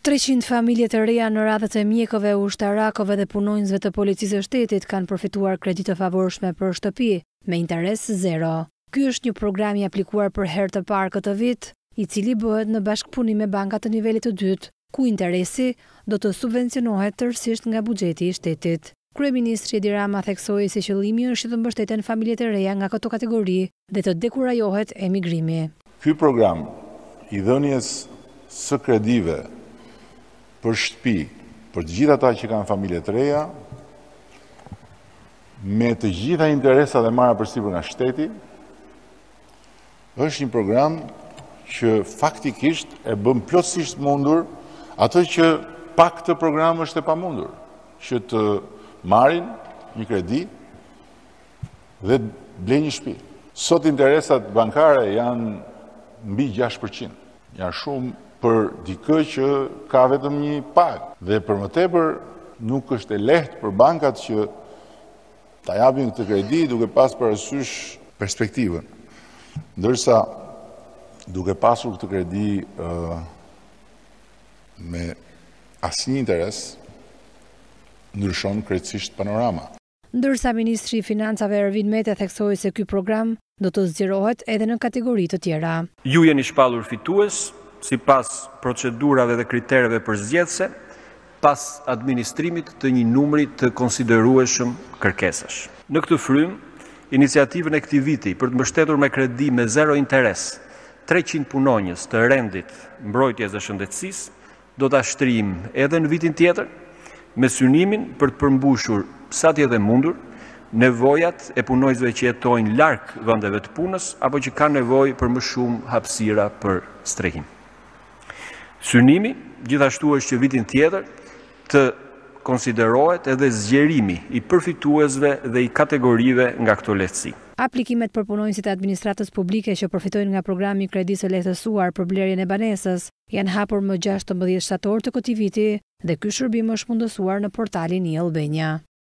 300 familje të reja në radhët e mjekëve, ushtarakëve dhe punonjësve të policisë së shtetit kanë përfituar kredi të favorshme për shtëpi me interes zero. Ky është një program i aplikuar për herë të parë këtë vit, i cili bëhet në bashkëpunim me banka të nivelit të dytë, ku interesi do të subvencionohet tërësisht nga buxheti i shtetit. Kryeministri Edi Rama theksoi se qëllimi është që të mbështeten familjet e reja nga këto kategori dhe të dekurajohet emigrimi. Ky program i dhënies së kredive për shtëpi, për të gjithë ata që kanë familje të reja, me të gjitha interesat e marra përsipër nga shteti, është një program që faktikisht e bën plotësisht mundur atë që pak të program është e pamundur, që të marrin një kredi dhe blejnë një shtëpi. Sot interesat bankare janë mbi 6%, janë shumë për dikë që ka vetëm një pagë. Dhe për më tepër nuk është e lehtë për bankat që ta japin këtë kredi duke pas parasysh perspektivën. Ndërsa duke pasur këtë kredi me asnjë interes, ndryshon krejtësisht panorama. Ndërsa Ministri i Financave Ervin Mete theksoi se ky program do të zgjerohet edhe në kategori të tjera. Ju jeni shpallur fitues sipas procedurave dhe kritereve përzgjedhëse, pas administrimit të një numri të konsiderueshëm kërkesash. Në këtë frym, iniciativën e këtij viti për të mbështetur me kredi me zero interes 300 punonjës të rendit mbrojtjes dhe shëndetësisë do ta shtrijmë edhe në vitin tjetër, me synimin për të përmbushur sa të jetë mundur nevojat e punonjësve që jetojnë larg vendeve të punës apo që kanë nevojë për më shumë hapësira për strehim. Synimi gjithashtu është që vitin tjetër të konsiderohet edhe zgjerimi i përfituesve dhe i kategorive nga këto lehtësi. Aplikimet për punonjësit e administratës publike që përfitojnë nga programi i kredisë së lehtësuar për blerjen e banesës janë hapur më 16 shtator të këtij viti dhe ky shërbim është mundësuar në portalin i Albania.